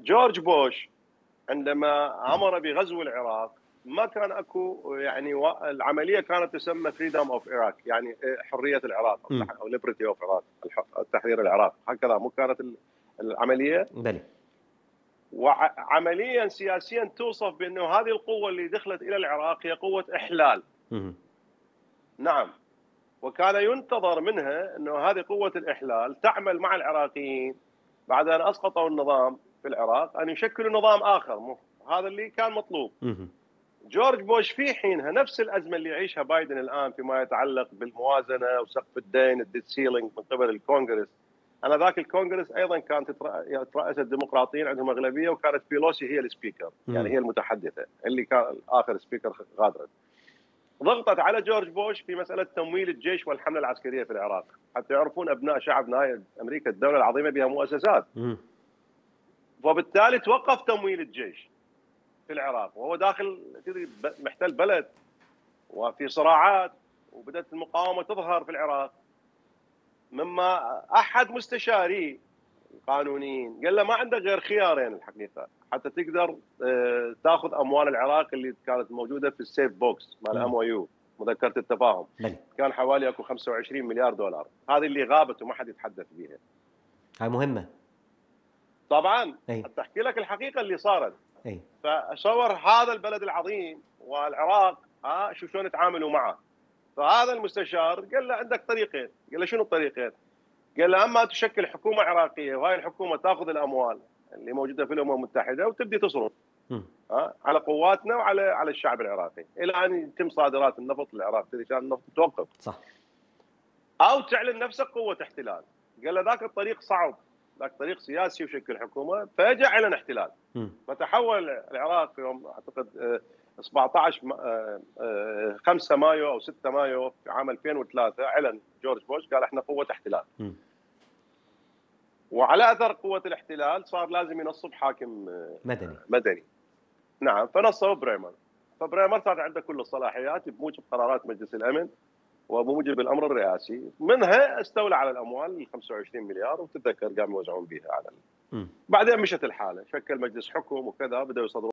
جورج بوش عندما امر بغزو العراق ما كان اكو يعني العمليه كانت تسمى فريدم اوف عراق، يعني حريه العراق او ليبرتي اوف عراق، تحرير العراق، هكذا مو كانت العمليه؟ بلى. وعمليا سياسيا توصف بانه هذه القوه اللي دخلت الى العراق هي قوه احلال. نعم، وكان ينتظر منها انه هذه قوه الاحلال تعمل مع العراقيين بعد ان اسقطوا النظام في العراق ان يشكلوا نظام اخر، هذا اللي كان مطلوب. جورج بوش في حينها نفس الازمه اللي يعيشها بايدن الان فيما يتعلق بالموازنه وسقف الدين، الديت سيلينج من قبل الكونغرس. انا ذاك الكونغرس ايضا كانت يترأس الديمقراطيين، عندهم اغلبيه، وكانت بيلوسي هي السبيكر، يعني هي المتحدثه اللي كان اخر سبيكر غادرت. ضغطت على جورج بوش في مساله تمويل الجيش والحمله العسكريه في العراق، حتى يعرفون ابناء شعب نهايه امريكا الدوله العظيمه بها مؤسسات. وبالتالي توقف تمويل الجيش في العراق، وهو داخل محتل بلد وفي صراعات، وبدات المقاومه تظهر في العراق. مما احد مستشاري القانونيين قال له ما عندك غير خيارين الحقيقه حتى تقدر تاخذ اموال العراق اللي كانت موجوده في السيف بوكس مال ام او يو، مذكره التفاهم. كان حوالي اكو 25 مليار دولار، هذه اللي غابت وما حد يتحدث بها. هاي مهمه طبعا. حتى احكي لك الحقيقه اللي صارت. فصور هذا البلد العظيم والعراق شو شلون يتعاملوا معه. فهذا المستشار قال له عندك طريقين. قال له شنو الطريقين؟ قال له اما تشكل حكومه عراقيه وهاي الحكومه تاخذ الاموال اللي موجوده في الامم المتحده وتبدي تصرف على قواتنا وعلى الشعب العراقي الى ان يتم صادرات النفط للعراق، كان النفط توقف. صح. او تعلن نفسك قوه احتلال. قال له ذاك الطريق صعب، ذاك طريق سياسي وشكل حكومه، فاجى اعلن احتلال. فتحول العراق يوم اعتقد 5 مايو او 6 مايو في عام 2003 اعلن جورج بوش قال احنا قوه احتلال. وعلى اثر قوه الاحتلال صار لازم ينصب حاكم مدني. نعم، فنصب بريمر. فبريمر صار عنده كل الصلاحيات بموجب قرارات مجلس الامن وبموجب الامر الرئاسي، منها استولى على الاموال ال 25 مليار، وتتذكر قام يوزعون بها على بعدين مشت الحاله، شكل مجلس حكم وكذا، بداوا يصدرون